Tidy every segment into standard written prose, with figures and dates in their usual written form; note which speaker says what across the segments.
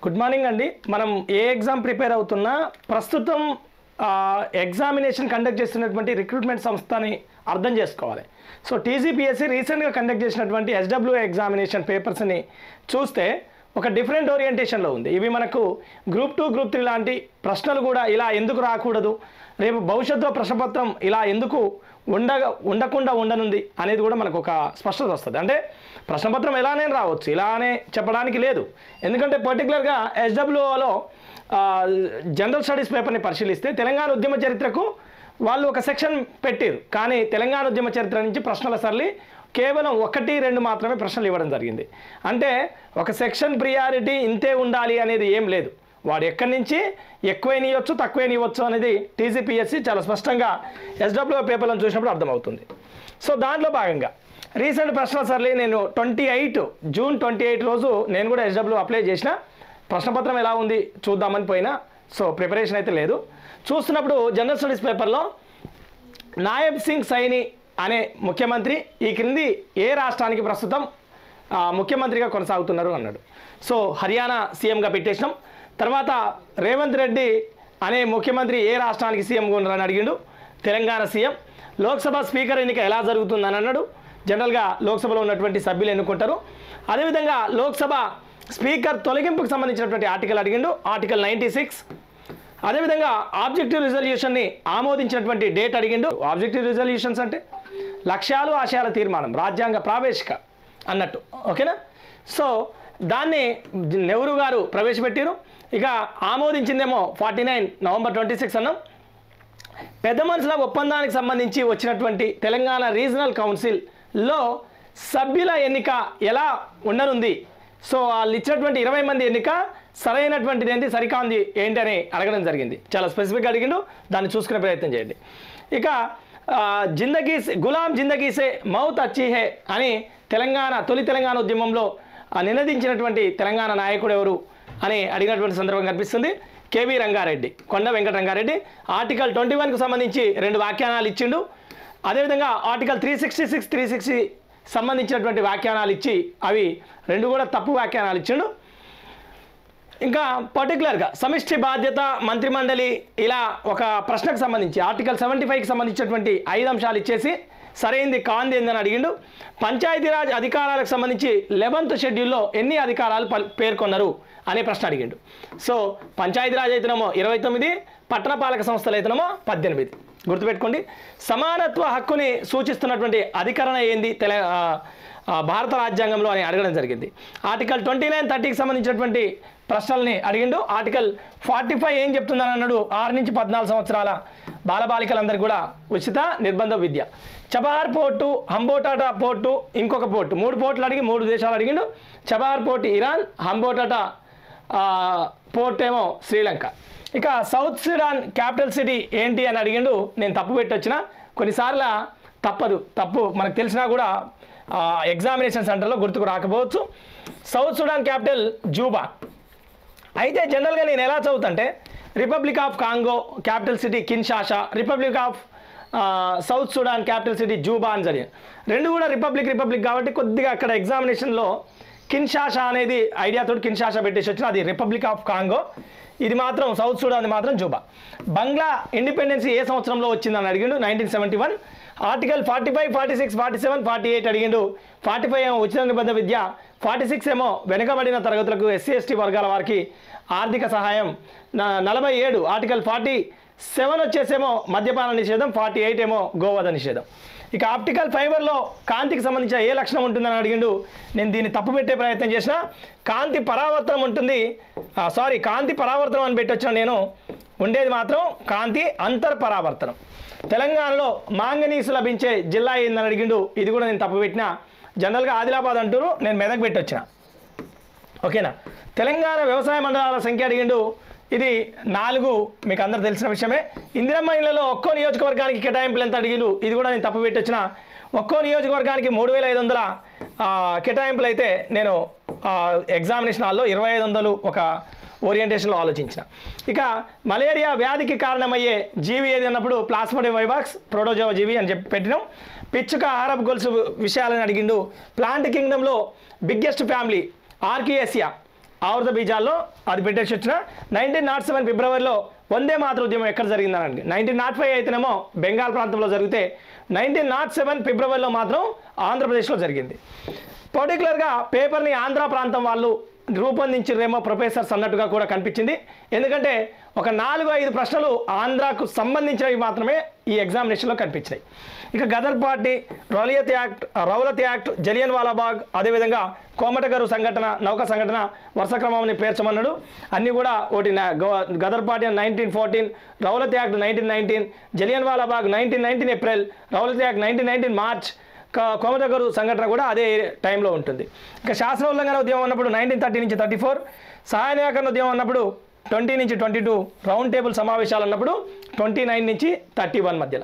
Speaker 1: Good morning అండి. మనం ఏ exam prepare అవుతున్నా ప్రస్తుతం ఎగ్జామినేషన్ కండక్ట్ చేస్తున్నటువంటి రిక్రూట్మెంట్ సంస్థని అర్థం చేసుకోవాలి. సో టీజీపీఎస్సీ రీసెంట్గా కండక్ట్ చేసినటువంటి ఎస్డబ్ల్యూఏ ఎగ్జామినేషన్ పేపర్స్ని చూస్తే ఒక డిఫరెంట్ ఓరియంటేషన్లో ఉంది. ఇవి మనకు గ్రూప్ 2 గ్రూప్ 3 లాంటి ప్రశ్నలు కూడా ఇలా ఎందుకు రాకూడదు, రేపు భవిష్యత్తులో ప్రశ్నపత్రం ఇలా ఎందుకు ఉండకుండా ఉండనుంది అనేది కూడా మనకు ఒక స్పష్టత వస్తుంది. అంటే ప్రశ్నపత్రం ఎలానే రావచ్చు, ఇలానే చెప్పడానికి లేదు. ఎందుకంటే పర్టికులర్గా ఎస్డబ్ల్యూఓలో జనరల్ స్టడీస్ పేపర్ని పరిశీలిస్తే తెలంగాణ ఉద్యమ చరిత్రకు వాళ్ళు ఒక సెక్షన్ పెట్టారు. కానీ తెలంగాణ ఉద్యమ చరిత్ర నుంచి ప్రశ్నల సరళి కేవలం 1-2 మాత్రమే ప్రశ్నలు ఇవ్వడం జరిగింది. అంటే ఒక సెక్షన్ ప్రియారిటీ ఇంతే ఉండాలి అనేది ఏం లేదు. వాడు ఎక్కడి నుంచి ఎక్కువైనవచ్చు తక్కువైనవచ్చు అనేది టీజీపీఎస్సీ చాలా స్పష్టంగా ఎస్డబ్ల్యూఏ పేపర్లను చూసినప్పుడు అర్థమవుతుంది. సో దాంట్లో భాగంగా రీసెంట్ ప్రశ్నల సరళి నేను జూన్ 28 రోజు నేను కూడా ఎస్డబ్ల్యూ అప్లై చేసిన. ప్రశ్నపత్రం ఎలా ఉంది చూద్దామని పోయినా. సో ప్రిపరేషన్ అయితే లేదు. చూస్తున్నప్పుడు జనరల్ స్టడీస్ పేపర్లో నాయబ్ సింగ్ సైని అనే ముఖ్యమంత్రి ఈ క్రింది ఏ రాష్ట్రానికి ప్రస్తుతం ముఖ్యమంత్రిగా కొనసాగుతున్నారు అన్నాడు. సో హర్యానా సీఎంగా పెట్టేసినాం. తర్వాత రేవంత్ రెడ్డి అనే ముఖ్యమంత్రి ఏ రాష్ట్రానికి సీఎంగా ఉన్నారని అడిగిండు. తెలంగాణ సీఎం. లోక్సభ స్పీకర్ ఎన్నిక ఎలా జరుగుతుందని అన్నాడు. జనరల్గా లోక్సభలో ఉన్నటువంటి సభ్యులు ఎన్నుకుంటారు. అదేవిధంగా లోక్సభ స్పీకర్ తొలగింపుకు సంబంధించినటువంటి ఆర్టికల్ అడిగిండు, ఆర్టికల్ 96. అదేవిధంగా ఆబ్జెక్టివ్ రిజల్యూషన్ని ఆమోదించినటువంటి డేట్ అడిగిండు. ఆబ్జెక్టివ్ రిజల్యూషన్స్ అంటే లక్ష్యాలు ఆశయాల తీర్మానం, రాజ్యాంగ ప్రావేశిక అన్నట్టు. ఓకేనా? సో దాన్ని నెహ్రూ గారు ప్రవేశపెట్టారు. ఇక ఆమోదించిందేమో 49 నవంబర్ 26 అన్నాం. పెద్ద మనుషుల ఒప్పందానికి సంబంధించి వచ్చినటువంటి తెలంగాణ రీజనల్ కౌన్సిల్లో సభ్యుల ఎన్నిక ఎలా ఉండనుంది. సో వాళ్ళు ఇచ్చినటువంటి 20 మంది ఎన్నిక సరైనటువంటిది ఏంటి, సరికాంది ఏంటి అని అడగడం జరిగింది. చాలా స్పెసిఫిక్గా అడిగిండు. దాన్ని చూసుకునే ప్రయత్నం చేయండి. ఇక గులాం జిందగీసే మౌత్ అచ్చీ హే అని తొలి తెలంగాణ ఉద్యమంలో నినదించినటువంటి తెలంగాణ నాయకుడు ఎవరు అని అడిగినటువంటి సందర్భం కనిపిస్తుంది. కేవీ రంగారెడ్డి, కొండ వెంకట రంగారెడ్డి. ఆర్టికల్ 21కు సంబంధించి 2 వ్యాఖ్యానాలు ఇచ్చిండు. అదేవిధంగా ఆర్టికల్ 366, 360 సంబంధించినటువంటి వ్యాఖ్యానాలు ఇచ్చి అవి 2 కూడా తప్పు వ్యాఖ్యానాలు ఇచ్చిండు. ఇంకా పర్టికులర్గా సమిష్టి బాధ్యత మంత్రిమండలి ఇలా ఒక ప్రశ్నకు సంబంధించి ఆర్టికల్ 75కి సంబంధించినటువంటి 5 అంశాలు ఇచ్చేసి సరైంది కాంది ఏందని అడిగిండు. పంచాయతీరాజ్ అధికారాలకు సంబంధించి 11th షెడ్యూల్లో ఎన్ని అధికారాలు పేర్కొన్నారు అనే ప్రశ్న అడిగిండు. సో పంచాయతీరాజ్ అయితేనేమో 29, పట్టణపాలక సంస్థలు అయితేనేమో 18. గుర్తుపెట్టుకోండి. సమానత్వ హక్కుని సూచిస్తున్నటువంటి అధికరణ ఏంది భారత రాజ్యాంగంలో అని అడగడం జరిగింది. ఆర్టికల్ 29, 30కి సంబంధించినటువంటి ప్రశ్నల్ని అడిగిండు. ఆర్టికల్ 45 ఏం చెప్తుందని అన్నాడు. 6 నుంచి 14 సంవత్సరాల బాలబాలికలందరికీ కూడా ఉచిత నిర్బంధ విద్య. చబహార్ పోర్టు, హంబోటాటా పోర్టు, ఇంకొక పోర్టు, 3 పోర్టులు అడిగి 3 దేశాలు అడిగిండు. Chabahar port Iran, Hambantota port ఏమో శ్రీలంక. ఇక సౌత్ సుడాన్ క్యాపిటల్ సిటీ ఏంటి అని అడిగిండు. నేను తప్పు పెట్టొచ్చిన. కొన్నిసార్లు తప్పు మనకు తెలిసినా కూడా ఎగ్జామినేషన్ సెంటర్లో గుర్తుకు రాకపోవచ్చు. South Sudan capital Juba. అయితే జనరల్గా నేను ఎలా చదువుతుంటే republic of Congo capital city Kinshasa, republic of South Sudan capital city Juba అని జరిగింది. 2 కూడా రిపబ్లిక్ కాబట్టి కొద్దిగా అక్కడ ఎగ్జామినేషన్లో కిన్షాషా అనేది ఐడియాతో కిన్షాషా పెట్టేసి వచ్చిన, అది రిపబ్లిక్ ఆఫ్ కాంగో. ఇది మాత్రం సౌత్ సుడాన్ మాత్రం జూబా. బంగ్లా ఇండిపెండెన్సీ ఏ సంవత్సరంలో వచ్చిందని అడిగిండు. 1971. ఆర్టికల్ 45, 46, 47, 48 అడిగిండు. 45 ఏమో ఉచిత నిబంధన విద్య, 46 ఏమో వెనుకబడిన తరగతులకు SC/ST వర్గాల వారికి ఆర్థిక సహాయం. 47 ఆర్టికల్ 47 వచ్చేసేమో మద్యపాన నిషేధం, 48 ఏమో గోవధ నిషేధం. ఇక ఆప్టికల్ ఫైబర్లో కాంతికి సంబంధించిన ఏ లక్షణం ఉంటుందని అడిగిండు. నేను దీన్ని తప్పు పెట్టే ప్రయత్నం చేసిన. కాంతి పరావర్తనం ఉంటుంది. కాంతి పరావర్తనం అని పెట్టి వచ్చిన నేను. ఉండేది మాత్రం కాంతి అంతర్పరావర్తనం. తెలంగాణలో మాంగనీసు లభించే జిల్లా ఏందని అడిగిండు. ఇది కూడా నేను తప్పు పెట్టిన. జనరల్గా ఆదిలాబాద్ అంటారు, నేను మెదక్ పెట్టి వచ్చిన. ఓకేనా? తెలంగాణ వ్యవసాయ మండలాల సంఖ్య అడిగిండు. ఇది 4, మీకు అందరు తెలిసిన విషయమే. ఇందిరమ్మ ఇళ్లలో ఒక్కో నియోజకవర్గానికి కేటాయింపులు ఎంత అడిగిండు. ఇది కూడా నేను తప్పు పెట్టి వచ్చిన. ఒక్కో నియోజకవర్గానికి 3500 కేటాయింపులు అయితే నేను ఎగ్జామినేషన్ హాల్లో 2500 ఒక ఓరియంటేషన్లో ఆలోచించిన. ఇక మలేరియా వ్యాధికి కారణమయ్యే జీవి ఏది అన్నప్పుడు ప్లాస్మోడియం వైవాక్స్ ప్రోటోజోవా జీవి అని చెప్పి పెట్టినాం. పిచ్చుక ఆహారపు గొలుసు విషయాలని అడిగిండు. ప్లాంట్ కింగ్డమ్లో బిగ్గెస్ట్ ఫ్యామిలీ ఆర్కియేసియా. ఆవర్త బీజాల్లో అది పెట్టేసి వచ్చిన 1907 ఫిబ్రవరిలో వందే మాతర ఉద్యమం ఎక్కడ జరిగిందనండి 1905 అయితేనేమో బెంగాల్ ప్రాంతంలో జరిగితే 1907 ఫిబ్రవరిలో మాత్రం ఆంధ్రప్రదేశ్లో జరిగింది. పర్టికులర్గా పేపర్ని ఆంధ్ర ప్రాంతం వాళ్ళు రూపొందించిరేమో ప్రొఫెసర్స్ అన్నట్టుగా కూడా కనిపించింది. ఎందుకంటే ఒక 4-5 ప్రశ్నలు ఆంధ్రాకు సంబంధించినవి మాత్రమే ఈ ఎగ్జామినేషన్లో కనిపించినాయి. ఇక Ghadar party, Rowlatt Act, Jallian Wala Bagh, అదేవిధంగా కోమటగరు సంఘటన, నౌక సంఘటన వరుస క్రమాన్ని పేర్చమన్నాడు. అన్నీ కూడా ఒకటి Ghadar party 1914, Rowlatt Act 1919, Jallian Wala Bagh 1919 April, Rowlatt Act 1919 March, Komagata Maru సంఘటన కూడా అదే టైంలో ఉంటుంది. ఇక శాసన ఉల్లంఘన ఉద్యమం అన్నప్పుడు 1930 నుంచి 34, సహాయ నిరాకరణ ఉద్యమం అన్నప్పుడు 20 నుంచి 22, రౌండ్ టేబుల్ సమావేశాలు అన్నప్పుడు 29 నుంచి 31 మధ్యలో.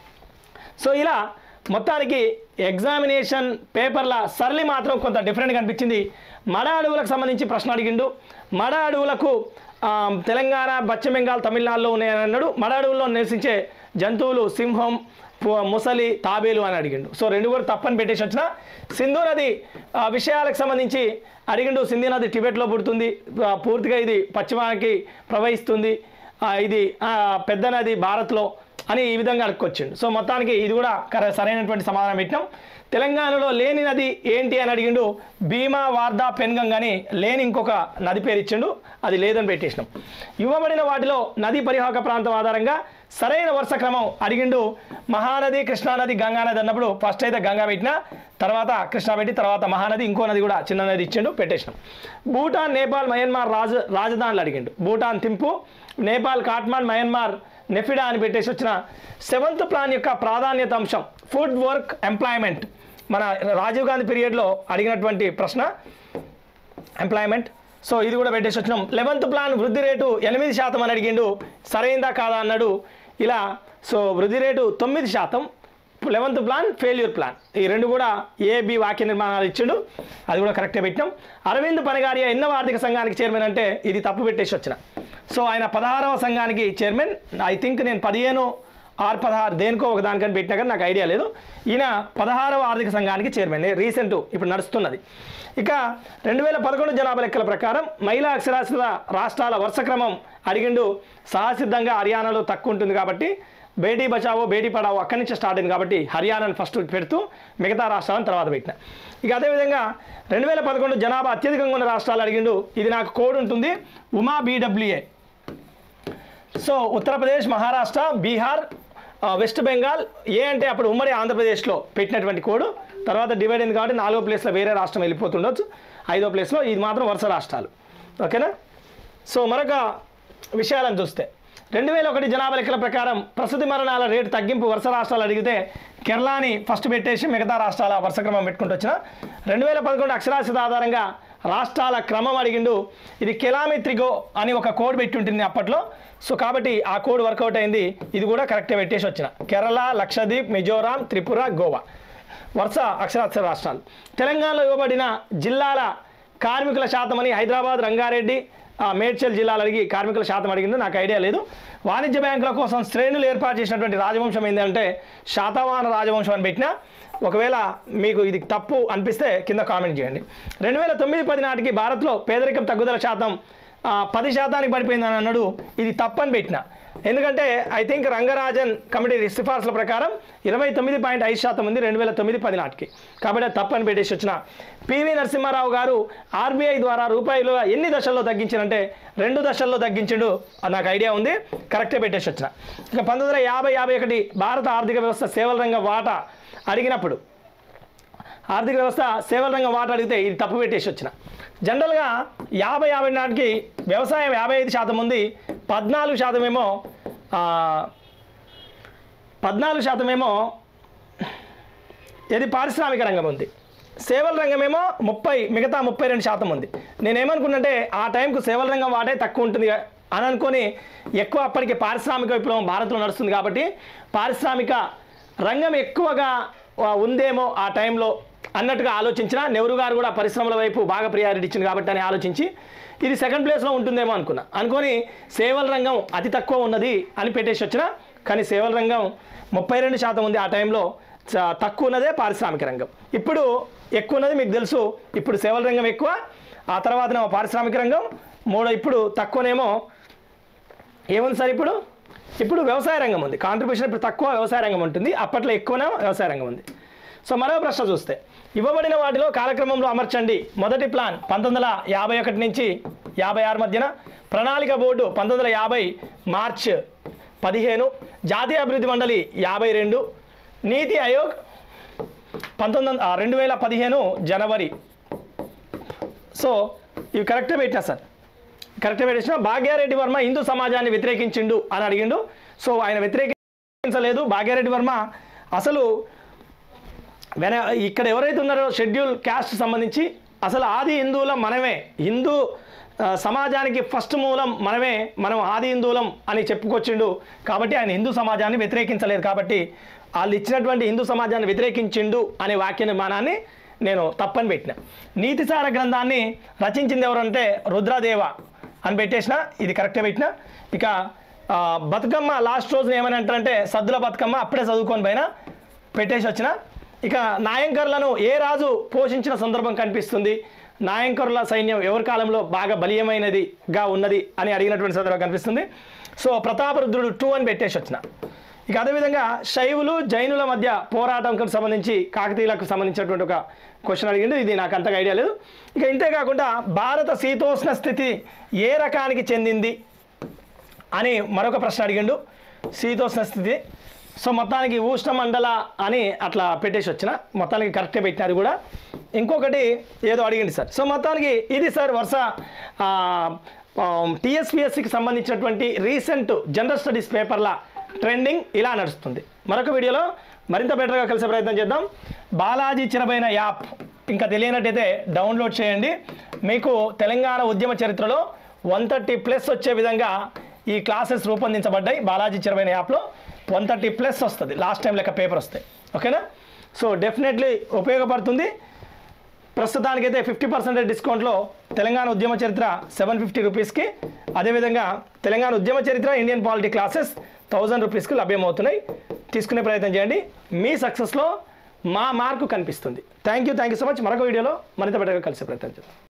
Speaker 1: సో ఇలా మొత్తానికి ఎగ్జామినేషన్ పేపర్ల సరళి మాత్రం కొంత డిఫరెంట్గా అనిపించింది. మడ అడవులకు సంబంధించి ప్రశ్న అడిగిండు. మడ అడవులకు తెలంగాణ, పశ్చిమ బెంగాల్, తమిళనాడులో ఉన్నాయని అన్నాడు. మడ అడవుల్లో నివసించే జంతువులు సింహం, ముసలి, తాబేలు అని అడిగిండు. సో రెండు కూడా తప్పని పెట్టేసి వచ్చిన. సింధు నది విషయాలకు సంబంధించి అడిగిండు. సింధు నది టిబెట్లో పుడుతుంది, పూర్తిగా ఇది పశ్చిమానికి ప్రవహిస్తుంది, ఇది పెద్ద నది భారత్లో అని ఈ విధంగా అడుక్కొచ్చిండు. సో మొత్తానికి ఇది కూడా సరైనటువంటి సమాధానం పెట్టినాం. తెలంగాణలో లేని నది ఏంటి అని అడిగిండు. భీమా, వార్దా, పెన్గంగ్ అని లేని ఇంకొక నది పేరు ఇచ్చిండు, అది లేదని పెట్టేసినాం. ఇవ్వబడిన వాటిలో నదీ పరివాహక ప్రాంతం ఆధారంగా సరైన వరుస క్రమం అడిగిండు. మహానది, కృష్ణానది, గంగానది అన్నప్పుడు ఫస్ట్ అయితే గంగా పెట్టినా, తర్వాత కృష్ణా పెట్టి, తర్వాత మహానది, ఇంకో నది కూడా చిన్న నది ఇచ్చిండు, పెట్టేసినాం. భూటాన్, నేపాల్, మయన్మార్ రాజధానులు అడిగిండు. భూటాన్ థింపు, నేపాల్ కాఠ్మండ్, మయన్మార్ నెఫిడా అని పెట్టేసి వచ్చిన. 7th ప్లాన్ యొక్క ప్రాధాన్యత అంశం ఫుడ్, వర్క్, ఎంప్లాయ్మెంట్. మన రాజీవ్ గాంధీ పీరియడ్లో అడిగినటువంటి ప్రశ్న ఎంప్లాయ్మెంట్. సో ఇది కూడా పెట్టేసి వచ్చినాం. 11th ప్లాన్ వృద్ధి రేటు 8% అని అడిగిండు. సరైందా కాదా అన్నాడు. ఇలా సో వృద్ధి rate 9%, 11th plan failure plan. ఈ రెండు కూడా AB వాక్య నిర్మాణాలు ఇచ్చిండు, అది కూడా కరెక్ట్గా పెట్టినాం. అరవింద్ పనగారియా ఎన్నవ ఆర్థిక సంఘానికి చైర్మన్ అంటే ఇది తప్పు పెట్టేసి వచ్చిన. సో ఆయన 16వ సంఘానికి చైర్మన్. ఐ థింక్ నేను 15 or 16 దేనికో ఒక దానికని పెట్టినా కానీ నాకు ఐడియా లేదు. ఈయన 16వ ఆర్థిక సంఘానికి చైర్మన్, రీసెంట్ ఇప్పుడు నడుస్తున్నది. ఇక 2011 జనాభా లెక్కల ప్రకారం మహిళా అక్షరాస్యత రాష్ట్రాల వరుస క్రమం అడిగిండు. సహసిద్ధంగా హర్యానాలో తక్కువ ఉంటుంది కాబట్టి బేటీ బచావో బేటీ పడావో అక్కడి నుంచి స్టార్ట్ అయింది కాబట్టి హర్యానాను ఫస్ట్ పెడుతూ మిగతా రాష్ట్రాలను తర్వాత పెట్టిన. ఇక అదేవిధంగా 2011 జనాభా అత్యధికంగా ఉన్న రాష్ట్రాలు అడిగిండు. ఇది నాకు కోడ్ ఉంటుంది, Uma BWA. So Uttar Pradesh, Maharashtra, Bihar, West Bengal. A అంటే అప్పుడు ఉమ్మడి ఆంధ్రప్రదేశ్లో పెట్టినటువంటి కోడ్. తర్వాత డివైడ్ అయింది కాబట్టి 4వ ప్లేస్లో వేరే రాష్ట్రం వెళ్ళిపోతుండొచ్చు, 5వ ప్లేస్లో ఇది మాత్రం వరుస రాష్ట్రాలు. ఓకేనా. సో మరొక విషయాలను చూస్తే 2001 జనాభా లెక్కల ప్రకారం ప్రసూతి మరణాల రేటు తగ్గింపు వరుస రాష్ట్రాలు అడిగితే కేరళని ఫస్ట్ పెట్టేసి మిగతా రాష్ట్రాల వరుస క్రమం పెట్టుకుంటూ వచ్చిన. 2011 అక్షరాస్యత ఆధారంగా రాష్ట్రాల క్రమం అడిగిండు. ఇది కెలామిత్రిగో అని ఒక కోడ్ పెట్టి ఉంటుంది అప్పట్లో. సో కాబట్టి ఆ కోడ్ వర్కౌట్ అయింది, ఇది కూడా కరెక్ట్గా పెట్టేసి వచ్చిన. కేరళ, లక్షద్వీప్, మిజోరాం, త్రిపుర, గోవా వరుస అక్షరాస్యత రాష్ట్రాలు. తెలంగాణలో ఇవ్వబడిన జిల్లాల కార్మికుల శాతం అని హైదరాబాద్, రంగారెడ్డి, మేడ్చల్ జిల్లాలు అడిగి కార్మికుల శాతం అడిగిండు, నాకు ఐడియా లేదు. వాణిజ్య బ్యాంకుల కోసం శ్రేణులు ఏర్పాటు చేసినటువంటి రాజవంశం ఏంటంటే శాతవాహన రాజవంశం అని పెట్టినా. ఒకవేళ మీకు ఇది తప్పు అనిపిస్తే కింద కామెంట్ చేయండి. 2009-10 నాటికి భారత్లో పేదరికం తగ్గుదల శాతం 10% పడిపోయిందని అన్నాడు. ఇది తప్పని పెట్టిన. ఎందుకంటే ఐ థింక్ రంగరాజన్ కమిటీ సిఫార్సుల ప్రకారం 29.5% ఉంది 2009-10 నాటికి, కాబట్టి అది తప్పని పెట్టేసి వచ్చిన. PV నరసింహారావు గారు RBI ద్వారా రూపాయలు ఎన్ని దశల్లో తగ్గించారంటే 2 దశల్లో తగ్గించిండు, నాకు ఐడియా ఉంది, కరెక్టే పెట్టేసి వచ్చిన. ఇక 1950-51 భారత ఆర్థిక వ్యవస్థ సేవల రంగం వాటా అడిగినప్పుడు ఆర్థిక వ్యవస్థ సేవల రంగం వాటా అడిగితే ఇది తప్పు పెట్టేసి వచ్చిన. జనరల్గా 50-50 నాటికి వ్యవసాయం 55% ఉంది, 14% ఏమో ఇది పారిశ్రామిక రంగం ఉంది, సేవల రంగమేమో 30, మిగతా 32% ఉంది. నేనేమనుకున్నంటే ఆ టైంకు సేవల రంగం వాటే తక్కువ ఉంటుంది అని అనుకొని ఎక్కువ అప్పటికి పారిశ్రామిక విప్లవం భారత్లో నడుస్తుంది కాబట్టి పారిశ్రామిక రంగం ఎక్కువగా ఉందేమో ఆ టైంలో అన్నట్టుగా ఆలోచించిన. నెహ్రూ గారు కూడా పరిశ్రమల వైపు బాగా ప్రియారిటీ ఇచ్చింది కాబట్టి అని ఆలోచించి ఇది 2nd ప్లేస్లో ఉంటుందేమో అనుకొని సేవల రంగం అతి తక్కువ ఉన్నది అని పెట్టేసి వచ్చిన. కానీ సేవల రంగం 32% ఉంది ఆ టైంలో, తక్కువ ఉన్నదే పారిశ్రామిక రంగం. ఇప్పుడు ఎక్కువ ఉన్నది మీకు తెలుసు. ఇప్పుడు సేవల రంగం ఎక్కువ, ఆ తర్వాతనేమో పారిశ్రామిక రంగం, మూడో ఇప్పుడు తక్కువనేమో ఏముంది సార్, ఇప్పుడు వ్యవసాయ రంగం ఉంది. కాంట్రిబ్యూషన్ ఇప్పుడు తక్కువ వ్యవసాయ రంగం ఉంటుంది, అప్పట్లో ఎక్కువనే వ్యవసాయ రంగం ఉంది. సో మరో ప్రశ్న చూస్తే, ఇవ్వబడిన వాటిలో కాలక్రమంలో అమర్చండి. మొదటి ప్లాన్ 1951 నుంచి 56 మధ్యన, ప్రణాళిక బోర్డు 1950 మార్చ్ 15, జాతీయ అభివృద్ధి మండలి 52, నీతి ఆయోగ్ 2015 జనవరి. సో ఇవి కరెక్ట్గా పెట్టినా సార్, కరెక్ట్గా పెట్టేసిన. భాగ్యారెడ్డి వర్మ హిందూ సమాజాన్ని వ్యతిరేకించిండు అని అడిగిండు. సో ఆయన వ్యతిరేకించలేదు. భాగ్యారెడ్డి వర్మ అసలు ఇక్కడ ఎవరైతే ఉన్నారో షెడ్యూల్ క్యాస్ట్ సంబంధించి అసలు ఆది హిందువులం మనమే, హిందూ సమాజానికి ఫస్ట్ మూలం మనమే, మనం ఆది హిందువులం అని చెప్పుకొచ్చిండు. కాబట్టి ఆయన హిందూ సమాజాన్ని వ్యతిరేకించలేదు. కాబట్టి వాళ్ళు ఇచ్చినటువంటి హిందూ సమాజాన్ని వ్యతిరేకించిండు అనే వాక్య నిర్మాణాన్ని నేను తప్పని పెట్టిన. నీతిసార గ్రంథాన్ని రచించింది ఎవరంటే రుద్రదేవ అని పెట్టేసిన, ఇది కరెక్ట్గా పెట్టిన. ఇక బతుకమ్మ లాస్ట్ రోజున ఏమని అంటారంటే సద్దుల బతుకమ్మ, అప్పుడే చదువుకొని పైన పెట్టేసి వచ్చిన. ఇక నాయంకర్లను ఏ రాజు పోషించిన సందర్భం కనిపిస్తుంది, నాయంకరుల సైన్యం ఎవరి కాలంలో బాగా బలీయమైనదిగా ఉన్నది అని అడిగినటువంటి సందర్భం కనిపిస్తుంది. సో ప్రతాపరుద్రుడు 2 అని పెట్టేసి వచ్చిన. ఇక అదేవిధంగా శైవులు జైనుల మధ్య పోరాటంకు సంబంధించి కాకతీయులకు సంబంధించినటువంటి ఒక క్వశ్చన్ అడిగిండు, ఇది నాకు అంతగా ఐడియా లేదు. ఇక ఇంతేకాకుండా భారత శీతోష్ణ స్థితి ఏ రకానికి చెందింది అని మరొక ప్రశ్న అడిగిండు, శీతోష్ణ స్థితి. సో మొత్తానికి ఉష్ణమండల అని అట్లా పెట్టేసి వచ్చిన, మొత్తానికి కరెక్ట్గా పెట్టినారు కూడా. ఇంకొకటి ఏదో అడిగింది సార్. సో మొత్తానికి ఇది సార్ వరుస టీఎస్పీఎస్సికి సంబంధించినటువంటి రీసెంట్ జనరల్ స్టడీస్ పేపర్ల ట్రెండింగ్ ఇలా నడుస్తుంది. మరొక వీడియోలో మరింత బెటర్గా కలిసే ప్రయత్నం చేద్దాం. బాలాజీ చిరబైన యాప్ ఇంకా తెలియనట్టయితే డౌన్లోడ్ చేయండి. మీకు తెలంగాణ ఉద్యమ చరిత్రలో 130+ వచ్చే విధంగా ఈ క్లాసెస్ రూపొందించబడ్డాయి. బాలాజీ చిరబైన యాప్లో 130+ వస్తుంది, లాస్ట్ టైం లెక్క పేపర్ వస్తాయి. ఓకేనా? సో డెఫినెట్లీ ఉపయోగపడుతుంది. ప్రస్తుతానికైతే 50% డిస్కౌంట్లో తెలంగాణ ఉద్యమ చరిత్ర 750 రూపీస్కి, అదేవిధంగా తెలంగాణ ఉద్యమ చరిత్ర ఇండియన్ పాలిటీ క్లాసెస్ 1000 రూపీస్కి లభ్యమవుతున్నాయి. తీసుకునే ప్రయత్నం చేయండి, మీ సక్సెస్లో మా మార్కు కనిపిస్తుంది. Thank you so much. మరొక వీడియోలో మరింత బెటర్గా కలిసే ప్రయత్నం చేద్దాం.